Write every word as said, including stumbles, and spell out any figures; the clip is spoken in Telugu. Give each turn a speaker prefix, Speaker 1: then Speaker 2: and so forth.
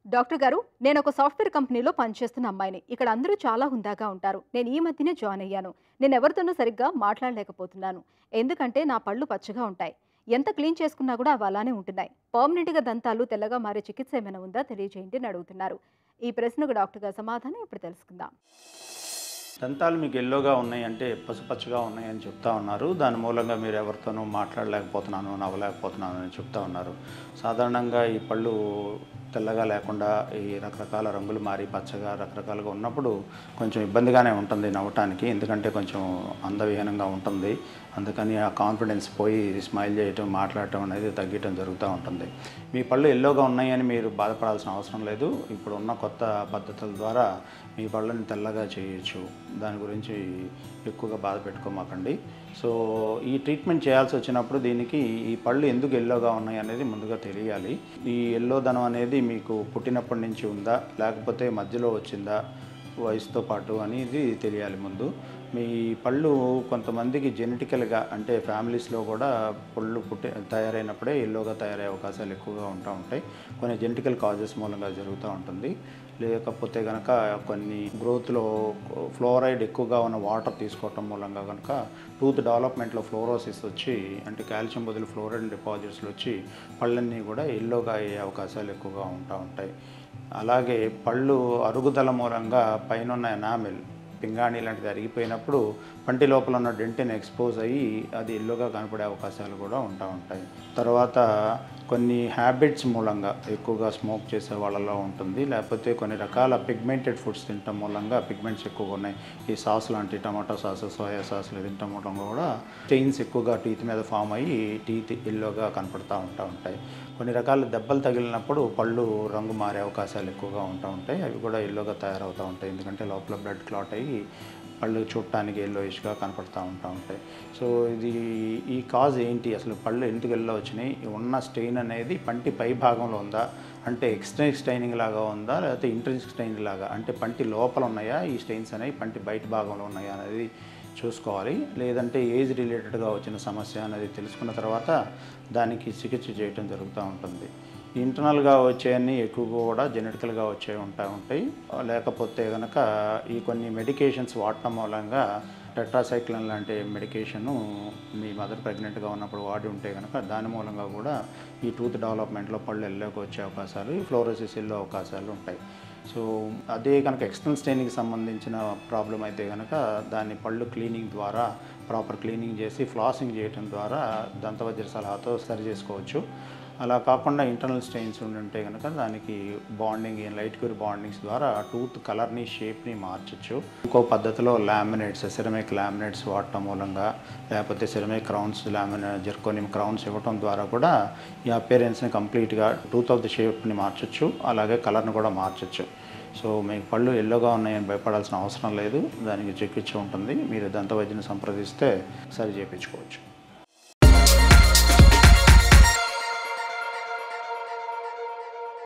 Speaker 1: డాక్టర్ గారు, నేను ఒక సాఫ్ట్‌వేర్ కంపెనీలో పనిచేస్తున్న అమ్మాయిని. ఇక్కడ అందరూ చాలా హుందాగా ఉంటారు. నేను ఈ మధ్యనే జాయిన్ అయ్యాను. నేను ఎవరితోనూ సరిగ్గా మాట్లాడలేకపోతున్నాను. ఎందుకంటే నా పళ్ళు పచ్చగా ఉంటాయి. ఎంత క్లీన్ చేసుకున్నా కూడా అవి అలానే ఉంటున్నాయి. పర్మనెంట్‌గా దంతాలు తెల్లగా మారే చికిత్స ఏమైనా ఉందా తెలియజేయండి అని అడుగుతున్నారు. ఈ ప్రశ్నకు డాక్టర్ గారి సమాధానం ఇప్పుడు తెలుసుకుందాం.
Speaker 2: దంతాలు మీకు యెల్లోగా ఉన్నాయంటే పసుపచ్చగా ఉన్నాయని చెప్తా ఉన్నారు. దాని మూలంగా మీరు ఎవరితోనూ మాట్లాడలేకపోతున్నాను, నవ్వలేకపోతున్నాను అని చెప్తా ఉన్నారు. సాధారణంగా ఈ పళ్ళు తెల్లగా లేకుండా ఈ రకరకాల రంగులు మారి పచ్చగా రకరకాలుగా ఉన్నప్పుడు కొంచెం ఇబ్బందిగానే ఉంటుంది నవ్వటానికి. ఎందుకంటే కొంచెం అందవిహీనంగా ఉంటుంది. అందుకని ఆ కాన్ఫిడెన్స్ పోయి స్మైల్ చేయటం, మాట్లాడటం అనేది తగ్గటం జరుగుతూ ఉంటుంది. మీ పళ్ళు యెల్లోగా ఉన్నాయని మీరు బాధపడాల్సిన అవసరం లేదు. ఇప్పుడు ఉన్న కొత్త పద్ధతుల ద్వారా మీ పళ్ళని తెల్లగా చేయొచ్చు. దాని గురించి ఎక్కువగా బాధ పెట్టుకోమాకండి. సో ఈ ట్రీట్మెంట్ చేయాల్సి వచ్చినప్పుడు దీనికి ఈ పళ్ళు ఎందుకు యెల్లోగా ఉన్నాయి అనేది ముందుగా తెలియాలి. ఈ యెల్లోదనం అనేది మీకు పుట్టినప్పటి నుంచి ఉందా, లేకపోతే మధ్యలో వచ్చిందా వయసుతో పాటు అనేది తెలియాలి ముందు. మీ పళ్ళు కొంతమందికి జెనెటికల్గా అంటే ఫ్యామిలీస్లో కూడా పళ్ళు పుట్టి తయారైనప్పుడే యెల్లోగా తయారయ్యే అవకాశాలు ఎక్కువగా ఉంటూ ఉంటాయి. కొన్ని జెనెటికల్ కాజెస్ మూలంగా జరుగుతూ ఉంటుంది. లేకపోతే కనుక కొన్ని గ్రోత్లో ఫ్లోరైడ్ ఎక్కువగా ఉన్న వాటర్ తీసుకోవటం మూలంగా కనుక టూత్ డెవలప్మెంట్లో ఫ్లోరోసిస్ వచ్చి అంటే కాల్షియం బదులు ఫ్లోరైడ్ డిపాజిట్స్లు వచ్చి పళ్ళన్నీ కూడా యెల్లోగా అయ్యే అవకాశాలు ఎక్కువగా ఉంటూ ఉంటాయి. అలాగే పళ్ళు అరుగుదల మూలంగా పైన ఎనామిల్ పింగాణి లాంటిది అరిగిపోయినప్పుడు పంటి లోపల ఉన్న డెంటిన్ ఎక్స్పోజ్ అయ్యి అది ఎల్లోగా కనపడే అవకాశాలు కూడా ఉంటూ ఉంటాయి. తర్వాత కొన్ని హ్యాబిట్స్ మూలంగా ఎక్కువగా స్మోక్ చేసే వాళ్ళలో ఉంటుంది. లేకపోతే కొన్ని రకాల పిగ్మెంటెడ్ ఫుడ్స్ తినటం మూలంగా పిగ్మెంట్స్ ఎక్కువగా ఉన్నాయి. ఈ సాస్ లాంటి టమాటో సాస్, సోయా సాస్లు తినటం మూలంగా కూడా స్టెయిన్స్ ఎక్కువగా టీత్ మీద ఫామ్ అయ్యి టీత్ ఎల్లోగా కనపడుతూ ఉంటూ ఉంటాయి. కొన్ని రకాల దెబ్బలు తగిలినప్పుడు పళ్ళు రంగు మారే అవకాశాలు ఎక్కువగా ఉంటూ ఉంటాయి. అవి కూడా ఎల్లోగా తయారవుతూ ఉంటాయి. ఎందుకంటే లోపల బ్లడ్ క్లాట్ అయ్యి పళ్ళు చూడటానికి ఎల్లోయిష్గా కనపడుతూ ఉంటూ ఉంటాయి. సో ఇది ఈ కాజ్ ఏంటి, అసలు పళ్ళు ఎందుకు ఎల్లో వచ్చినాయి, ఉన్న స్టెయిన్ అనేది పంటి పై భాగంలో ఉందా అంటే ఎక్స్ట్రిన్సిక్ స్టెయినింగ్ లాగా ఉందా, లేకపోతే ఇంట్రిన్సిక్ స్టెయినింగ్ లాగా అంటే పంటి లోపల ఉన్నాయా ఈ స్టెయిన్స్ అనేవి, పంటి బయట భాగంలో ఉన్నాయా అనేది చూసుకోవాలి. లేదంటే ఏజ్ రిలేటెడ్గా వచ్చిన సమస్య అనేది తెలుసుకున్న తర్వాత దానికి చికిత్స చేయటం జరుగుతూ ఉంటుంది. ఇంటర్నల్గా వచ్చేవన్నీ ఎక్కువగా కూడా జెనెటికల్గా వచ్చేవి ఉంటా ఉంటాయి. లేకపోతే కనుక ఈ కొన్ని మెడికేషన్స్ వాడటం మూలంగా టెట్రాసైక్లిన్ లాంటి మెడికేషను మీ మదర్ ప్రెగ్నెంట్గా ఉన్నప్పుడు వాడి ఉంటే కనుక దాని మూలంగా కూడా ఈ టూత్ డెవలప్మెంట్లో పళ్ళు ఎల్లోకి వచ్చే అవకాశాలు, ఈ ఫ్లోరోసిస్ ఎల్లో అవకాశాలు ఉంటాయి. సో అదే కనుక ఎక్స్టర్నల్ స్టెయిన్కి సంబంధించిన ప్రాబ్లం అయితే కనుక దాన్ని పళ్ళు క్లీనింగ్ ద్వారా ప్రాపర్ క్లీనింగ్ చేసి ఫ్లాసింగ్ చేయడం ద్వారా దంతవైద్య సలహాతో సరి చేసుకోవచ్చు. అలా కాకుండా ఇంటర్నల్ స్టెయిన్స్ ఉంటే కనుక దానికి బాండింగ్ లైట్ క్యూర్ బాండింగ్స్ ద్వారా టూత్ కలర్ని, షేప్ని మార్చచ్చు. ఇంకో పద్ధతిలో లామినేట్స్, సెరమిక్ లామినేట్స్ వాడటం మూలంగా, లేకపోతే ceramic crowns, laminate zirconium crowns ఇవ్వటం ద్వారా కూడా ఈ అపియరెన్స్ని కంప్లీట్గా టూత్ ఆఫ్ ది షేప్ని మార్చచ్చు, అలాగే కలర్ని కూడా మార్చచ్చు. సో మీకు పళ్ళు ఎల్లోగా ఉన్నాయని భయపడాల్సిన అవసరం లేదు. దానికి చికిత్స ఉంటుంది. మీరు దంతవైద్యుని సంప్రదిస్తే సరి చేయించుకోవచ్చు.